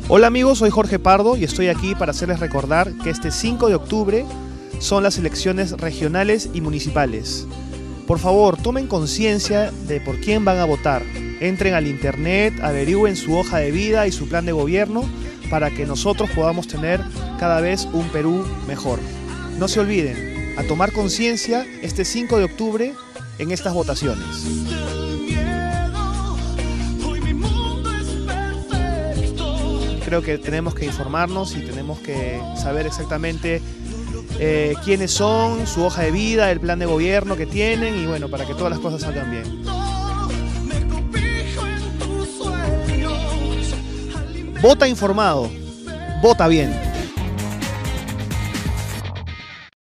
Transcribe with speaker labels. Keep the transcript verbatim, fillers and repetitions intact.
Speaker 1: Hola amigos, soy Jorge Pardo y estoy aquí para hacerles recordar que este cinco de octubre son las elecciones regionales y municipales. Por favor, tomen conciencia de por quién van a votar. Entren al internet, averigüen su hoja de vida y su plan de gobierno para que nosotros podamos tener cada vez un Perú mejor. No se olviden, a tomar conciencia este cinco de octubre en estas votaciones. Creo que tenemos que informarnos y tenemos que saber exactamente eh, quiénes son, su hoja de vida, el plan de gobierno que tienen y bueno, para que todas las cosas salgan bien. Vota informado, vota bien.